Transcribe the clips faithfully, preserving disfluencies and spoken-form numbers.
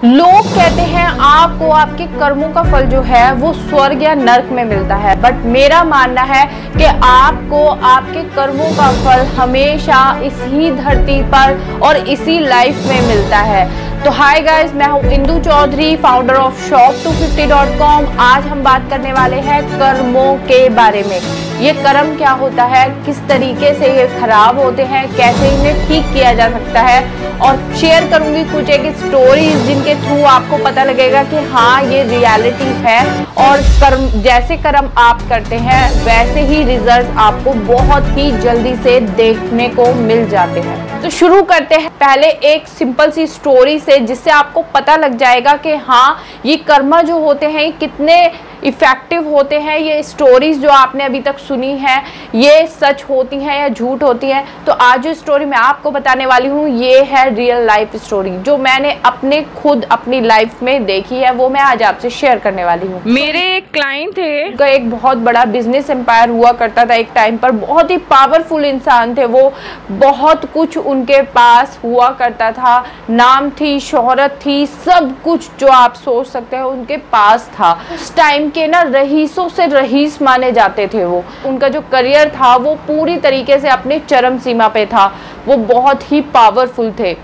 लोग कहते हैं आपको आपके कर्मों का फल जो है वो स्वर्ग या नरक में मिलता है, बट मेरा मानना है कि आपको आपके कर्मों का फल हमेशा इसी धरती पर और इसी लाइफ में मिलता है। तो हाय गाइस, मैं हूँ Indu Chaudhary, founder of shop two fifty dot com. आज हम बात करने वाले हैं कर्मों के बारे में। ये कर्म क्या होता है, किस तरीके से ये खराब होते हैं, कैसे इन्हें ठीक किया जा सकता है, और शेयर करूंगी कुछ एक स्टोरीज जिनके थ्रू आपको पता लगेगा कि हाँ ये रियलिटी है और कर्म जैसे कर्म आप करते हैं वैसे ही रिजल्ट आपको बहुत ही जल्दी से देखने को मिल जाते हैं। तो शुरू करते हैं पहले एक सिंपल सी स्टोरी से, जिससे आपको पता लग जाएगा कि हाँ ये कर्म जो होते हैं कितने इफेक्टिव होते हैं। ये स्टोरीज जो आपने अभी तक सुनी है ये सच होती हैं या झूठ होती हैं। तो आज जो स्टोरी मैं आपको बताने वाली हूँ ये है रियल लाइफ स्टोरी, जो मैंने अपने खुद अपनी लाइफ में देखी है, वो मैं आज आपसे शेयर करने वाली हूँ। मेरे एक क्लाइंट थे, उनका एक बहुत बड़ा बिजनेस एम्पायर हुआ करता था। एक टाइम पर बहुत ही पावरफुल इंसान थे वो, बहुत कुछ उनके पास हुआ करता था, नाम थी, शोहरत थी, सब कुछ जो आप सोच सकते हैं उनके पास था। उस टाइम के ना रईसों से रईस माने जाते थे वो। उनका जो करियर था वो पूरी तरीके से अपने चरम सीमा पे था, वो बहुत ही पावरफुल थे।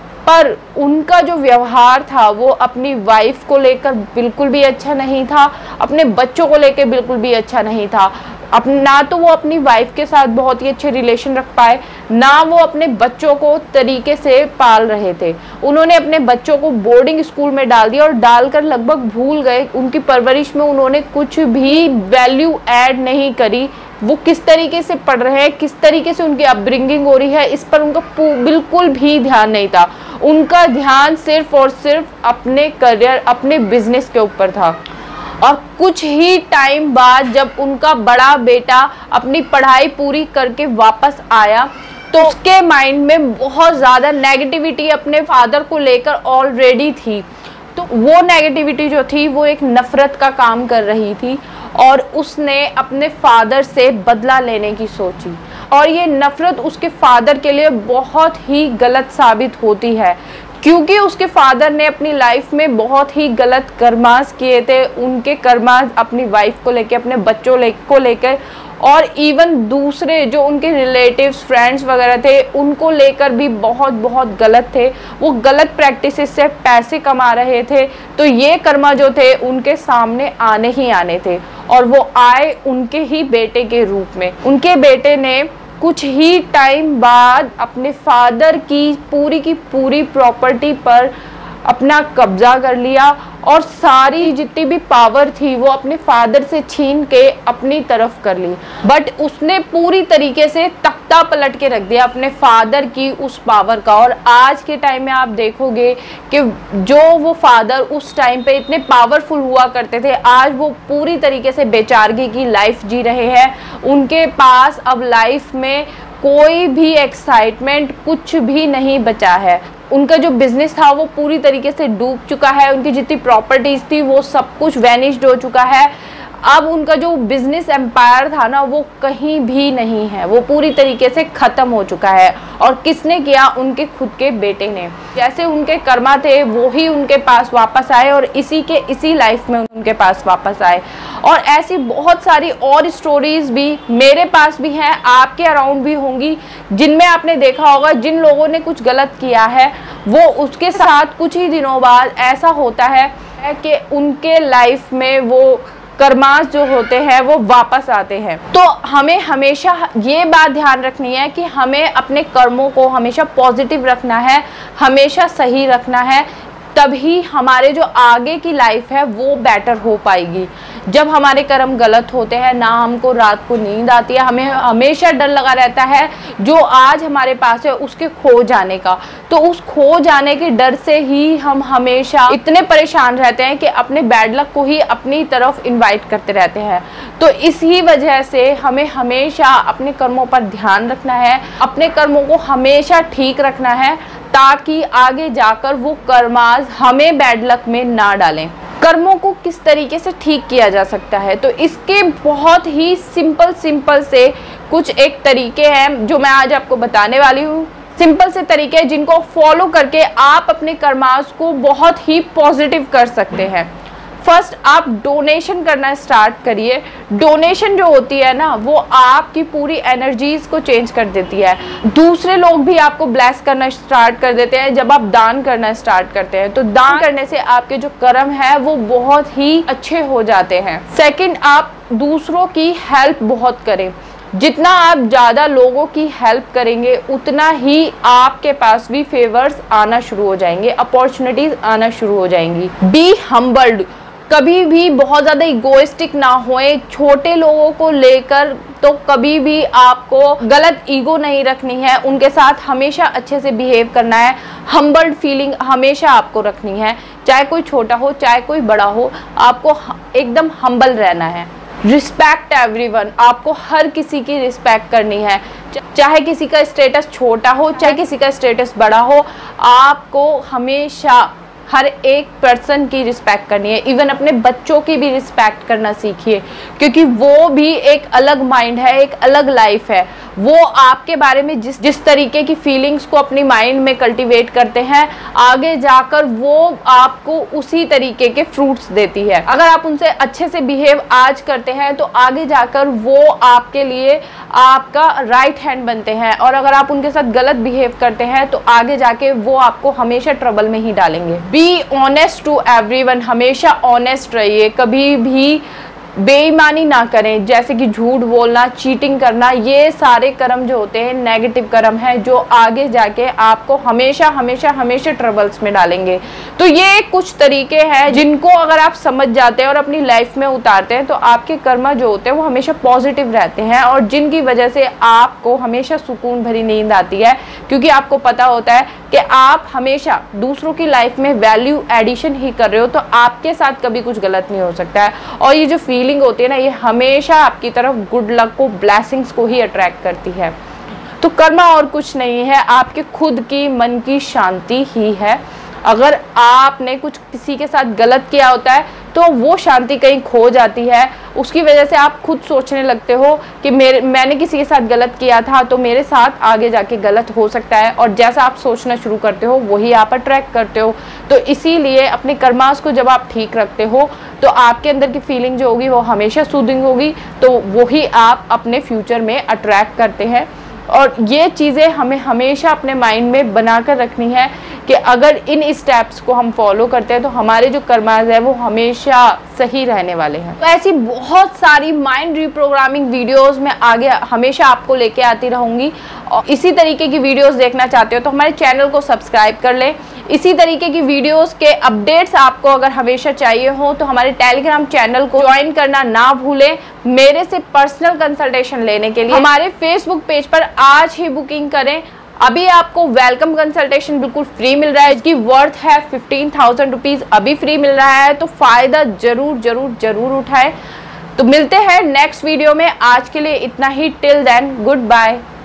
पर उनका जो व्यवहार था वो अपनी वाइफ को लेकर बिल्कुल भी अच्छा नहीं था, अपने बच्चों को लेकर बिल्कुल भी अच्छा नहीं था। अब ना तो वो अपनी वाइफ के साथ बहुत ही अच्छे रिलेशन रख पाए, ना वो अपने बच्चों को तरीके से पाल रहे थे। उन्होंने अपने बच्चों को बोर्डिंग स्कूल में डाल दिया और डालकर लगभग भूल गए। उनकी परवरिश में उन्होंने कुछ भी वैल्यू ऐड नहीं करी। वो किस तरीके से पढ़ रहे हैं, किस तरीके से उनकी अपब्रिंगिंग हो रही है, इस पर उनका बिल्कुल भी ध्यान नहीं था। उनका ध्यान सिर्फ और सिर्फ अपने करियर, अपने बिजनेस के ऊपर था। और कुछ ही टाइम बाद जब उनका बड़ा बेटा अपनी पढ़ाई पूरी करके वापस आया तो उसके माइंड में बहुत ज़्यादा नेगेटिविटी अपने फादर को लेकर ऑलरेडी थी। तो वो नेगेटिविटी जो थी वो एक नफ़रत का काम कर रही थी और उसने अपने फादर से बदला लेने की सोची। और ये नफ़रत उसके फादर के लिए बहुत ही गलत साबित होती है, क्योंकि उसके फादर ने अपनी लाइफ में बहुत ही गलत कर्मास किए थे। उनके कर्मास अपनी वाइफ को लेकर, अपने बच्चों ले, को लेकर और इवन दूसरे जो उनके रिलेटिव्स, फ्रेंड्स वगैरह थे उनको लेकर भी बहुत बहुत गलत थे। वो गलत प्रैक्टिसेस से पैसे कमा रहे थे। तो ये कर्मा जो थे उनके सामने आने ही आने थे, और वो आए उनके ही बेटे के रूप में। उनके बेटे ने कुछ ही टाइम बाद अपने फादर की पूरी की पूरी प्रॉपर्टी पर अपना कब्जा कर लिया और सारी जितनी भी पावर थी वो अपने फादर से छीन के अपनी तरफ कर ली। बट उसने पूरी तरीके से तख्ता पलट के रख दिया अपने फादर की उस पावर का। और आज के टाइम में आप देखोगे कि जो वो फादर उस टाइम पे इतने पावरफुल हुआ करते थे, आज वो पूरी तरीके से बेचारगी की लाइफ जी रहे हैं। उनके पास अब लाइफ में कोई भी एक्साइटमेंट कुछ भी नहीं बचा है। उनका जो बिजनेस था वो पूरी तरीके से डूब चुका है। उनकी जितनी प्रॉपर्टीज थी वो सब कुछ वैनिश्ड हो चुका है। अब उनका जो बिजनेस एम्पायर था ना वो कहीं भी नहीं है, वो पूरी तरीके से ख़त्म हो चुका है। और किसने किया? उनके खुद के बेटे ने। जैसे उनके कर्मा थे वो ही उनके पास वापस आए और इसी के इसी लाइफ में उनके पास वापस आए। और ऐसी बहुत सारी और स्टोरीज भी मेरे पास भी हैं, आपके अराउंड भी होंगी, जिनमें आपने देखा होगा जिन लोगों ने कुछ गलत किया है वो उसके साथ कुछ ही दिनों बाद ऐसा होता है कि उनके लाइफ में वो कर्मास जो होते हैं वो वापस आते हैं। तो हमें हमेशा ये बात ध्यान रखनी है कि हमें अपने कर्मों को हमेशा पॉजिटिव रखना है, हमेशा सही रखना है, तभी हमारे जो आगे की लाइफ है वो बेटर हो पाएगी। जब हमारे कर्म गलत होते हैं ना हमको रात को नींद आती है, हमें हमेशा डर लगा रहता है जो आज हमारे पास है उसके खो जाने का। तो उस खो जाने के डर से ही हम हमेशा इतने परेशान रहते हैं कि अपने बैड लक को ही अपनी तरफ इनवाइट करते रहते हैं। तो इसी वजह से हमें हमेशा अपने कर्मों पर ध्यान रखना है, अपने कर्मों को हमेशा ठीक रखना है, ताकि आगे जाकर वो कर्मास हमें बैड लक में ना डालें। कर्मों को किस तरीके से ठीक किया जा सकता है, तो इसके बहुत ही सिंपल सिंपल से कुछ एक तरीके हैं जो मैं आज आपको बताने वाली हूँ। सिंपल से तरीके हैं जिनको फॉलो करके आप अपने कर्मास को बहुत ही पॉजिटिव कर सकते हैं। फर्स्ट, आप डोनेशन करना स्टार्ट करिए। डोनेशन जो होती है ना, वो आपकी पूरी एनर्जीज को चेंज कर देती है। दूसरे लोग भी आपको ब्लेस करना स्टार्ट कर देते हैं जब आप दान करना स्टार्ट करते हैं। तो दान करने से आपके जो कर्म है वो बहुत ही अच्छे हो जाते हैं। सेकंड, आप दूसरों की हेल्प बहुत करें। जितना आप ज़्यादा लोगों की हेल्प करेंगे उतना ही आपके पास भी फेवर्स आना शुरू हो जाएंगे, अपॉर्चुनिटीज आना शुरू हो जाएंगी। बी हम्बल्ड, कभी भी बहुत ज़्यादा इगोइस्टिक ना होए। छोटे लोगों को लेकर तो कभी भी आपको गलत ईगो नहीं रखनी है, उनके साथ हमेशा अच्छे से बिहेव करना है। हम्बल्ड फीलिंग हमेशा आपको रखनी है, चाहे कोई छोटा हो चाहे कोई बड़ा हो, आपको एकदम हम्बल रहना है। रिस्पेक्ट एवरीवन, आपको हर किसी की रिस्पेक्ट करनी है, चाहे किसी का स्टेटस छोटा हो चाहे किसी का स्टेटस बड़ा हो, आपको हमेशा हर एक पर्सन की रिस्पेक्ट करनी है। इवन अपने बच्चों की भी रिस्पेक्ट करना सीखिए, क्योंकि वो भी एक अलग माइंड है, एक अलग लाइफ है। वो आपके बारे में जिस जिस तरीके की फीलिंग्स को अपनी माइंड में कल्टीवेट करते हैं, आगे जाकर वो आपको उसी तरीके के फ्रूट्स देती है। अगर आप उनसे अच्छे से बिहेव आज करते हैं तो आगे जाकर वो आपके लिए आपका राइट हैंड बनते हैं, और अगर आप उनके साथ गलत बिहेव करते हैं तो आगे जाके वो आपको हमेशा ट्रबल में ही डालेंगे। बी ऑनेस्ट टू एवरीवन, हमेशा ऑनेस्ट रहिए, कभी भी बेईमानी ना करें, जैसे कि झूठ बोलना, चीटिंग करना। ये सारे कर्म जो होते हैं नेगेटिव कर्म है, जो आगे जाके आपको हमेशा हमेशा हमेशा ट्रबल्स में डालेंगे। तो ये कुछ तरीके हैं जिनको अगर आप समझ जाते हैं और अपनी लाइफ में उतारते हैं तो आपके कर्म जो होते हैं वो हमेशा पॉजिटिव रहते हैं, और जिनकी वजह से आपको हमेशा सुकून भरी नींद आती है, क्योंकि आपको पता होता है कि आप हमेशा दूसरों की लाइफ में वैल्यू एडिशन ही कर रहे हो, तो आपके साथ कभी कुछ गलत नहीं हो सकता है। और ये जो फीलिंग होती है ना, ये हमेशा आपकी तरफ गुड लक को, ब्लेसिंग्स को ही अट्रैक्ट करती है। तो कर्म और कुछ नहीं है, आपके खुद की मन की शांति ही है। अगर आपने कुछ किसी के साथ गलत किया होता है तो वो शांति कहीं खो जाती है, उसकी वजह से आप खुद सोचने लगते हो कि मेरे मैंने किसी के साथ गलत किया था तो मेरे साथ आगे जाके गलत हो सकता है, और जैसा आप सोचना शुरू करते हो वही आप अट्रैक्ट करते हो। तो इसीलिए अपने कर्मास को जब आप ठीक रखते हो तो आपके अंदर की फीलिंग जो होगी वो हमेशा सूदिंग होगी, तो वही आप अपने फ्यूचर में अट्रैक्ट करते हैं। और ये चीज़ें हमें हमेशा अपने माइंड में बनाकर रखनी है कि अगर इन स्टेप्स को हम फॉलो करते हैं तो हमारे जो कर्मास है वो हमेशा सही रहने वाले हैं। तो ऐसी बहुत सारी माइंड रिप्रोग्रामिंग वीडियोस मैं आगे हमेशा आपको लेके आती रहूँगी, और इसी तरीके की वीडियोस देखना चाहते हो तो हमारे चैनल को सब्सक्राइब कर लें। इसी तरीके की वीडियोस के अपडेट्स आपको अगर हमेशा चाहिए हो तो हमारे टेलीग्राम चैनल को ज्वाइन करना ना भूलें। मेरे से पर्सनल कंसल्टेशन लेने के लिए हमारे फेसबुक पेज पर आज ही बुकिंग करें। अभी आपको वेलकम कंसल्टेशन बिल्कुल फ्री मिल रहा है, इसकी वर्थ है फिफ्टीन थाउजेंड रुपीज, अभी फ्री मिल रहा है, तो फायदा जरूर जरूर जरूर उठाएं। तो मिलते हैं नेक्स्ट वीडियो में, आज के लिए इतना ही। Till then good bye.